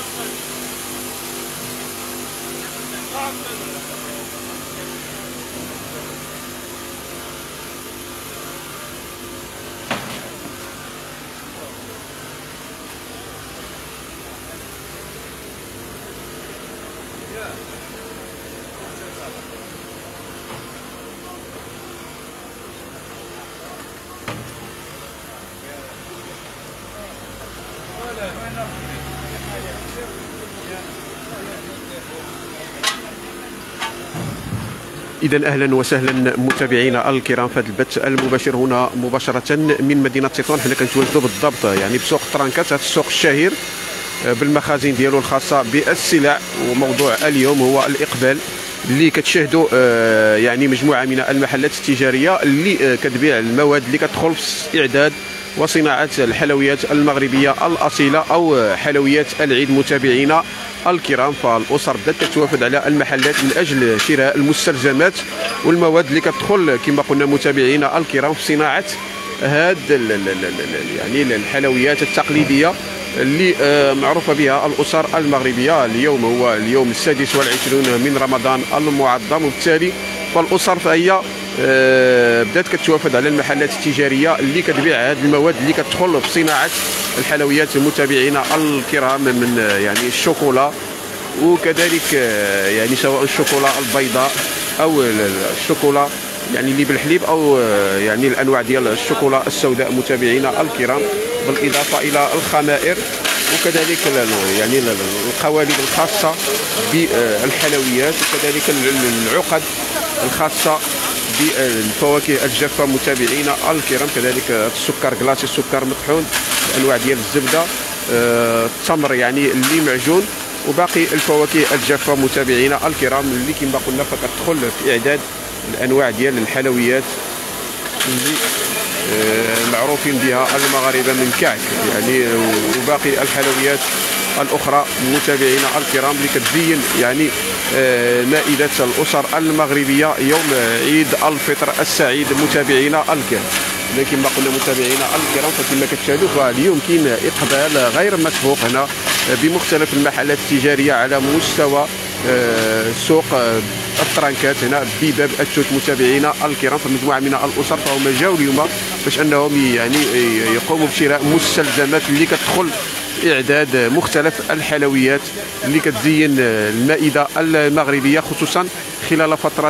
إذا أهلا وسهلا متابعينا الكرام في هذا البث المباشر هنا مباشرة من مدينة تطوان. حنا كنتواجدوا بالضبط يعني بسوق طرانكات، هذا السوق الشهير بالمخازن ديالو الخاصة بالسلع. وموضوع اليوم هو الإقبال اللي كتشاهدوا يعني مجموعة من المحلات التجارية اللي كتبيع المواد اللي كتدخل في إعداد وصناعة الحلويات المغربية الأصيلة أو حلويات العيد. متابعينا الكرام، فالأسر بدات كتوافد على المحلات من أجل شراء المستلزمات والمواد اللي كتدخل كما قلنا متابعينا الكرام في صناعة هاد يعني الحلويات التقليدية اللي معروفة بها الأسر المغربية. اليوم هو اليوم 26 من رمضان المعظم، وبالتالي فالأسر فهي بدات كتوافد على المحلات التجارية اللي كتبيع هذه المواد اللي كتدخل في صناعة الحلويات. متابعينا الكرام من يعني الشوكولا، وكذلك يعني سواء الشوكولا البيضاء أو الشوكولا يعني اللي بالحليب أو يعني الأنواع ديال الشوكولا السوداء. متابعينا الكرام، بالإضافة إلى الخمائر وكذلك يعني القوالب الخاصة بالحلويات، وكذلك العقد الخاصة بالفواكه الجافة. متابعينا الكرام، كذلك السكر كلاصي، السكر مطحون، الأنواع ديال الزبدة، التمر يعني اللي معجون، وباقي الفواكه الجافة. متابعينا الكرام اللي كما قلنا فكتدخل في إعداد الأنواع ديال الحلويات اللي معروفين بها المغاربة من كعك يعني، وباقي الحلويات الأخرى. متابعينا الكرام اللي كتزين يعني مائدة الأسر المغربية يوم عيد الفطر السعيد. متابعينا الكرام، كما قلنا متابعينا الكرام فكما كتشاهدوا فاليوم كاين إقبال غير مسبوق هنا بمختلف المحلات التجارية على مستوى سوق الطرانكات هنا بباب التوت. متابعينا الكرام، فمجموعة من الأسر فهم جاوا اليوم باش أنهم يعني يقوموا بشراء مستلزمات اللي كتدخل إعداد مختلف الحلويات اللي كتزين المائدة المغربية خصوصا خلال فترة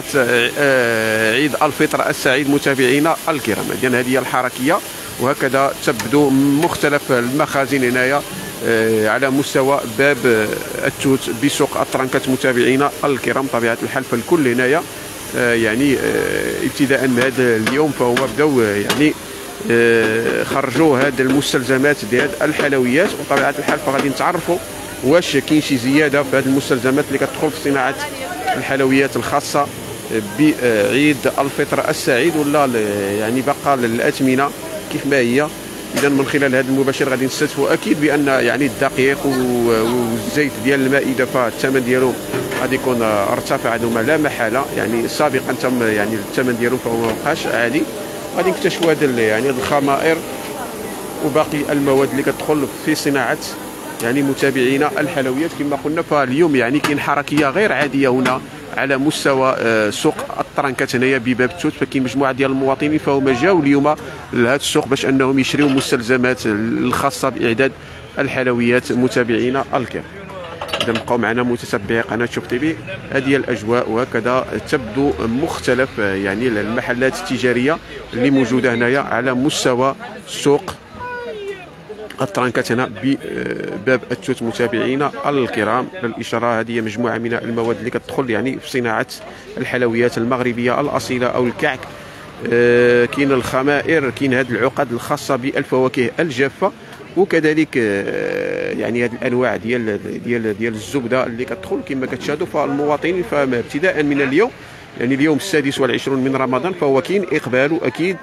عيد الفطر السعيد. متابعينا الكرام، إذن هذه هي الحركية، وهكذا تبدو مختلف المخازن هنايا على مستوى باب التوت بسوق الطرانكات. متابعينا الكرام، طبيعة الحال فالكل هنايا يعني ابتداء من هذا اليوم فهو بداو يعني خرجوا هذه المستلزمات ديال الحلويات، وطبيعة الحال فغادي نتعرفوا واش كاين شي زيادة في هذه المستلزمات اللي كتدخل في صناعة الحلويات الخاصة بعيد الفطر السعيد، ولا يعني بقى الأثمنة كيف ما هي. إذا من خلال هذا المباشر غادي نستفدوا أكيد بأن يعني الدقيق والزيت ديال المائدة فالثمن ديالو غادي يكون ارتفع هذوما لا محالة. يعني سابقا تم يعني الثمن ديالو فهو ما بقاش عالي. غادي نكتشفوا هذا يعني الخمائر وباقي المواد اللي كتدخل في صناعة يعني متابعينا الحلويات. كما قلنا فاليوم يعني كاين حركية غير عادية هنا على مستوى سوق الطرانكات هنايا بباب التوت. فكاين مجموعة ديال المواطنين فهم جاوا اليوم لهذا السوق باش انهم يشريوا المستلزمات الخاصة بإعداد الحلويات. متابعينا الكرام، إذا بقاو معنا متتبعي قناة شوف تي في. هذه الأجواء، وهكذا تبدو مختلف يعني المحلات التجارية اللي موجودة هنايا على مستوى سوق الطرانكات هنا بباب التوت. متابعينا الكرام، للإشارة هذه مجموعة من المواد اللي كتدخل يعني في صناعة الحلويات المغربية الأصيلة أو الكعك. كاين الخمائر، كاين هذه العقد الخاصة بالفواكه الجافة، وكذلك يعني هذه الانواع ديال الزبده اللي كتدخل كما كتشاهدوا. فالمواطنين فابتداء من اليوم يعني اليوم 26 من رمضان فهو كاين اقبال اكيد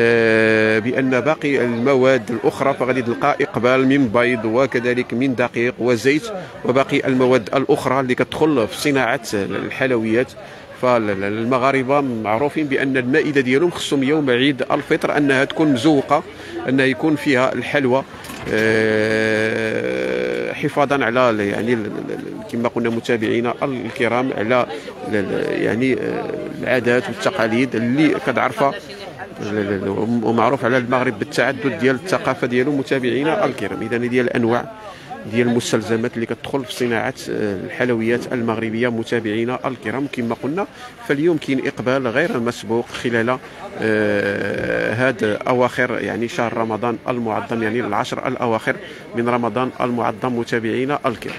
بان باقي المواد الاخرى فغادي تلقى اقبال من بيض وكذلك من دقيق وزيت وباقي المواد الاخرى اللي كتدخل في صناعه الحلويات. فالمغاربه معروفين بان المائده ديالهم خصهم يوم عيد الفطر انها تكون مزوقه، انها يكون فيها الحلوى حفاظا على يعني كما قلنا متابعينا الكرام على يعني العادات والتقاليد اللي كتعرفها، ومعروف على المغرب بالتعدد ديال الثقافه ديالو متابعينا الكرام. اذا ديال الانواع ديال المستلزمات اللي كتدخل في صناعه الحلويات المغربيه متابعينا الكرام كما قلنا. فاليوم كاين اقبال غير مسبوق خلال هاد اواخر يعني شهر رمضان المعظم، يعني العشر الاواخر من رمضان المعظم متابعينا الكرام.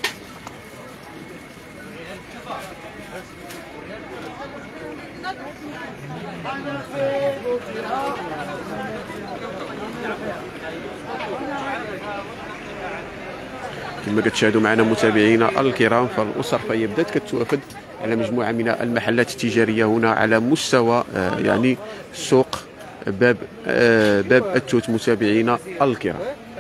كما كتشاهدوا معنا متابعينا الكرام، فالاسر فهي بدات كتوافد على مجموعه من المحلات التجاريه هنا على مستوى يعني سوق باب التوت متابعينا الكرام.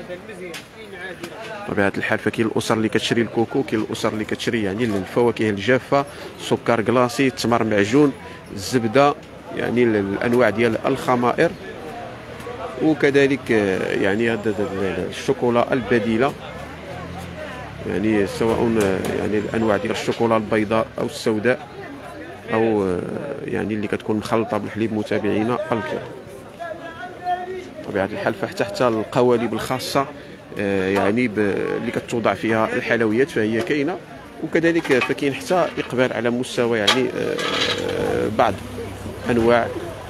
بطبيعه الحال فكاين الاسر اللي كتشري الكوكو، كاين الاسر اللي كتشري يعني الفواكه الجافه، سكر كلاصي، تمر معجون، الزبده، يعني الانواع ديال الخمائر، وكذلك يعني هذا الشوكولا البديله، يعني سواء يعني الانواع ديال الشوكولا البيضاء او السوداء او يعني اللي كتكون مخلطه بالحليب متابعينا الكرام. بطبيعه الحال فحتى القوالب الخاصه يعني اللي كتوضع فيها الحلويات فهي كاينه، وكذلك فكاين حتى اقبال على مستوى يعني بعض انواع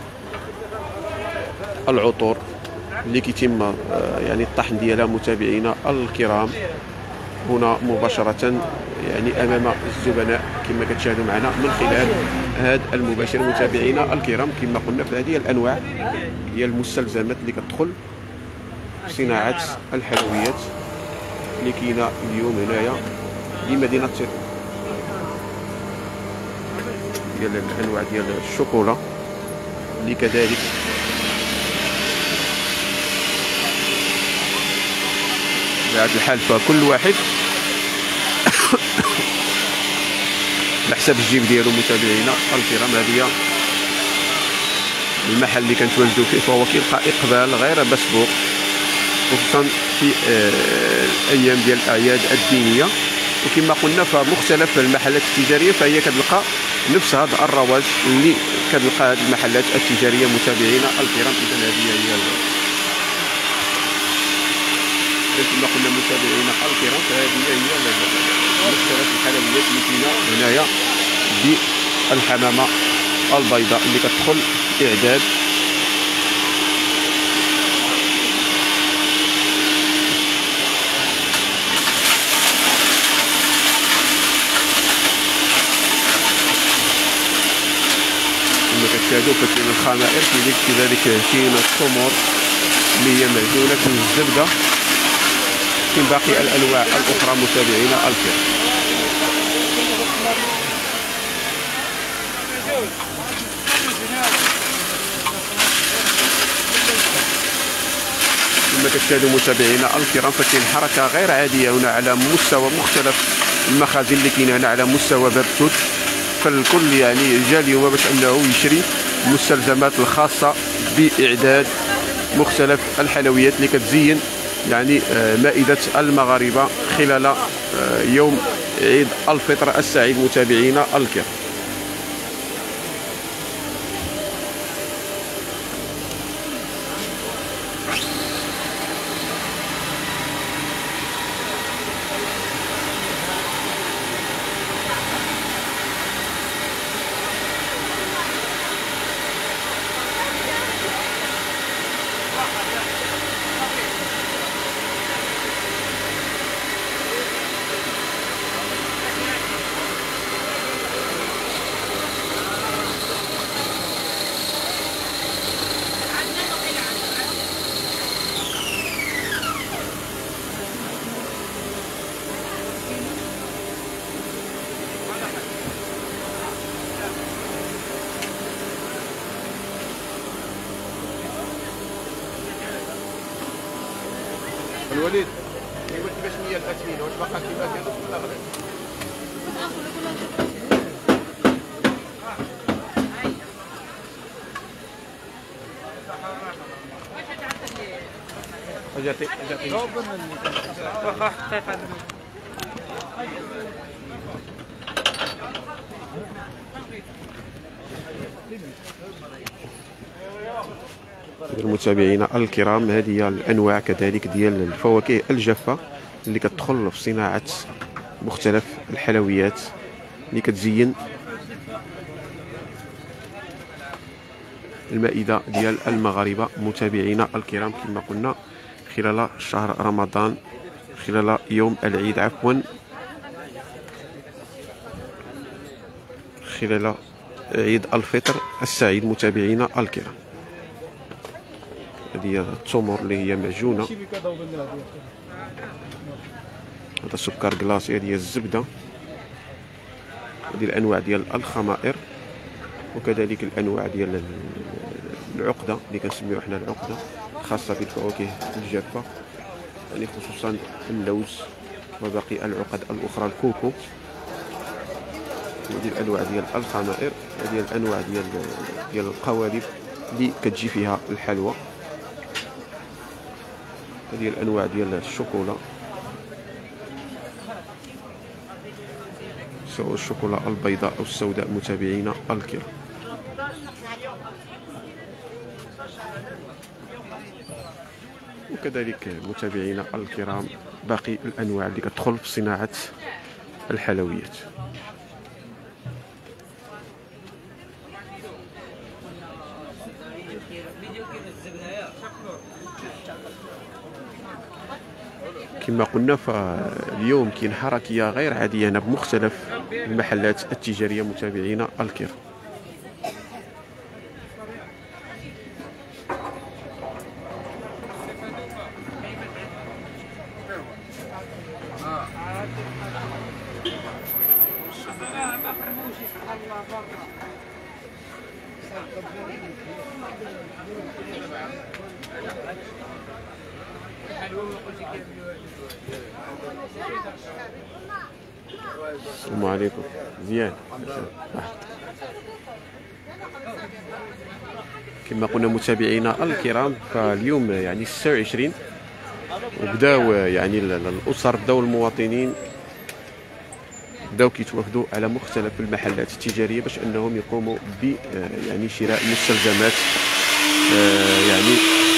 العطور اللي كيتم يعني الطحن ديالها متابعينا الكرام هنا مباشرة يعني أمام الزبناء كما كتشاهدوا معنا من خلال هذا المباشر متابعينا الكرام. كما قلنا فهذه الأنواع هي المستلزمات اللي كتدخل في صناعة الحلويات اللي كاينة اليوم هنايا لمدينة تيطوان، ديال الأنواع ديال الشوكولا اللي كذلك بهذا الحال فكل واحد على حساب الجيب ديالو متابعينا الكرام. هذه المحل اللي كنتواجدوا فيه فهو كيلقى اقبال غير مسبوق، خصوصا في الايام ديال الاعياد الدينيه. وكما قلنا فمختلف المحلات التجاريه فهي كتلقى نفس هذا الرواج اللي كتلقى هذه المحلات التجاريه متابعينا الكرام. اذا هذه هي كما قلنا متابعينا الكرام فهذه هي مختلف الحلويات اللي كاينه هنايا بالحمامه البيضاء اللي كتدخل اعداد كما كتشاهدوا. فكاين الخمائر كذلك كاين التمور اللي هي معجونه من الزبده، كاين باقي الانواع الاخرى متابعينا الكرام. كما كتشاهدوا متابعينا الكرام فكاين حركه غير عاديه هنا على مستوى مختلف المخازن اللي كاينه هنا على مستوى باب التوت. فالكل يعني جا اليوم باش انه يشري المستلزمات الخاصه باعداد مختلف الحلويات اللي كتزين يعني مائدة المغاربة خلال يوم عيد الفطر السعيد متابعينا الكرام. الوليد يقول كيفاش هي الاثمنه، واش باقا كيما كانت ولا غلط؟ جاتي المتابعين الكرام، هذه هي الانواع كذلك ديال الفواكه الجافه اللي كتدخل في صناعه مختلف الحلويات اللي كتزين المائده ديال المغاربه. متابعينا الكرام، كما قلنا خلال شهر رمضان، خلال يوم العيد عفوا، خلال عيد الفطر السعيد. متابعينا الكرام، هذه التمر اللي هي معجونه، هذا سكر كلاصي، هذه الزبده، هذه الانواع ديال الخمائر، وكذلك الانواع ديال العقده اللي كنسميو حنا العقده، خاصه بالفواكه الجافه، يعني خصوصا اللوز وباقي العقد الاخرى، الكوكو. هذه الانواع ديال الخمائر، هذه الانواع ديال القوالب اللي كتجي فيها الحلوى، هذه الانواع ديال الشوكولا، سواء الشوكولا البيضاء او السوداء. متابعينا الكرام، وكذلك متابعينا الكرام باقي الانواع اللي كتدخل في صناعه الحلويات. كما قلنا، فاليوم كاين حركيه غير عاديه هنا بمختلف المحلات التجاريه. متابعينا الكرام، السلام عليكم. مزيان. كما قلنا متابعينا الكرام، فاليوم يعني 26 وبداو يعني الاسر، بداو المواطنين بداو كيتوافدوا على مختلف المحلات التجاريه باش انهم يقوموا ب يعني شراء مستلزمات يعني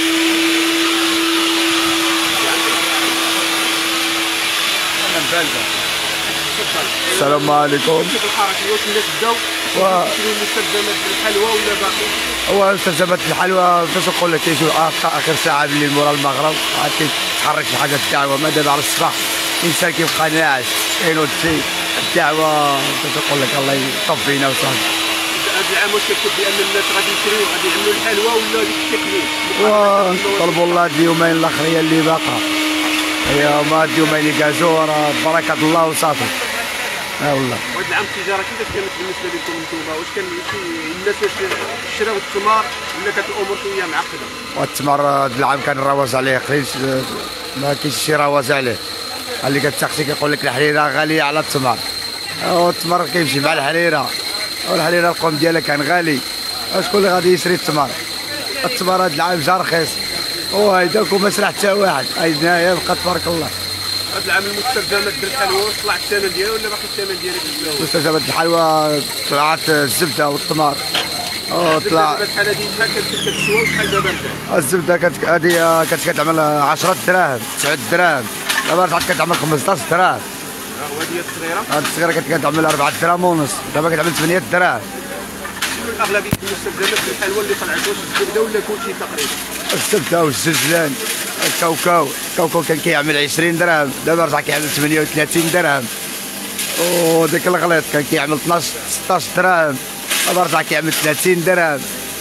السلام عليكم. كيف الحركه؟ واش الناس بداو يشريو مستلزمات الحلوى ولا باقي؟ هو مستلزمات الحلوى فاش نقول لك كيجيو اخر ساعه بالليل مورا المغرب، عاد كيتحرك شي حاجه الدعوه. ما دابا على الصباح الانسان كيبقى ناعس، كاينو الدعوه فاش نقول لك الله يطفينا وصافي. هذا العام واش كتشوف بان الناس غادي يشريو غادي يعملوا الحلوى ولا ديك التقليد؟ ونطلبوا الله هاد اليومين الاخرين اللي باقا، هي هما هاد اليومين اللي كازو راه بركه الله وصافي. والله. وهذا العام التجاره كيفاش كانت بالنسبه لكم نتوما؟ واش كان الناس واش شراو الثمار ولا كانت الامور شويه معقده؟ والتمر هذا العام كان الرواز عليه قليل، ما كاينش شي رواز عليه. اللي كتسقسي كيقول لك الحريره غاليه على التمر، والتمر كيمشي مع الحريره، والحريره القوم ديالها كان غالي. شكون اللي غادي يشري التمر؟ التمر هذا العام جا رخيص، وهيداك وما سرح حتى واحد. هنايا بقى تبارك الله. هذا العام المستلزمات بالحلوى طلعت الثمن ديالها ولا باقي الثمن ديالها كيف هو؟ مستلزمات الحلوى طلعت الزبده والتمر. طلع بحال هذه شحال كانت كتسوى وشحال دابا رجعت؟ الزبده هذه كانت كتعمل 10 دراهم 9 دراهم، دابا رجعت كتعمل 15 دراهم. وهذه الصغيره؟ هذه الصغيره كانت كتعمل 4 دراهم ونص، دابا كتعمل 8 دراهم. شنو الاغلبيه المستلزمات بالحلوى اللي طلعت؟ واش الزبده ولا كلشي تقريبا؟ الزبده والزلزلان، الكاوكاو كان كيعمل 20 درهم، دابا رجع كيعمل 38 درهم. وديك الغليظ كان كيعمل 12 16 درهم، دابا رجع كيعمل 30 درهم.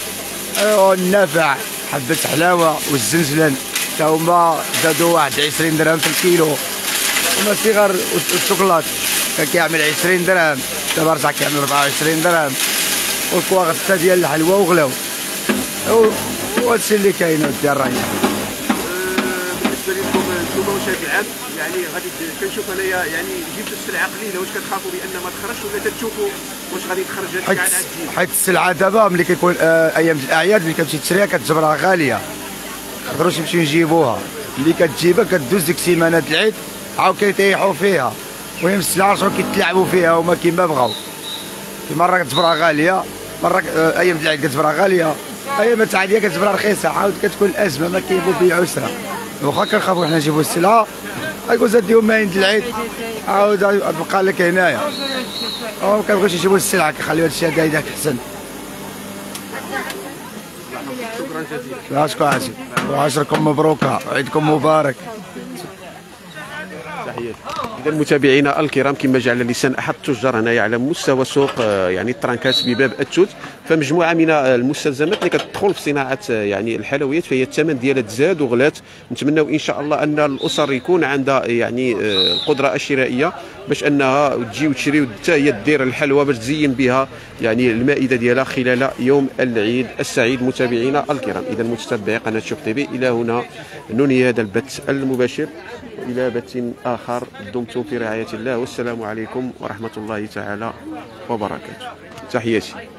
والنافع حبة حلاوه والزنجلان تا هما زادوا واحد 20 درهم في الكيلو. وما الصغار والشوكولات كان كيعمل 20 درهم، دابا رجع كيعمل 24 درهم. والكواغط ديال الحلوى وغلاو. وهادشي اللي كاين ودي الراي. بالنسبه لكم نتوما واش هذا العام يعني غادي كنشوف انايا يعني جبتوا السلعه قليله، واش كتخافوا بان ما تخرجش ولا تتشوفوا واش غادي تخرج هذه السلعه عاد تجي؟ حيت السلعه دابا ملي كيكون ايام الاعياد ملي كتمشي تشريها كتجبرها غاليه، ما يقدروش يمشيو يجيبوها. اللي كتجيبها كدوز ديك سيمانات العيد عاود كيطيحوا فيها، المهم السلعه شغل كيتلاعبوا فيها هما كيما بغاو. مرة كتبرا غاليه، مرة ايام العيد كتبرا غاليه، ايام التعديه كتبرا رخيصه، عاود كتكون ازمه ما كيبغيو يبيعوا السلعه. واخا كنخافوا حنا نجيبوا السلعه غيقول زاديهم ما عند العيد عاود تبقى لك هنايا، ما كنبغيوش يجيبوا السلعه كيخليو هادشي هكاك احسن. شكرا جزيلا. شكرا عزيز، وعشركم مبروكه وعيدكم مبارك. تحياتي. إذا متابعينا الكرام، كما جعل لسان أحد التجار هنايا على مستوى سوق يعني الترانكات بباب التوت، فمجموعة من المستلزمات اللي كتدخل في صناعة يعني الحلويات، فهي الثمن ديالها تزاد وغلات. نتمنوا إن شاء الله أن الأسر يكون عندها يعني القدرة الشرائية باش أنها تجي وتشري حتى هي دير الحلوى باش تزين بها يعني المائدة ديالها خلال يوم العيد السعيد. متابعينا الكرام، إذا متتبعي قناة شوف تي في، إلى هنا ننهي هذا البث المباشر، إلى بث آخر دمتم في رعاية الله، والسلام عليكم ورحمة الله تعالى وبركاته. تحياتي.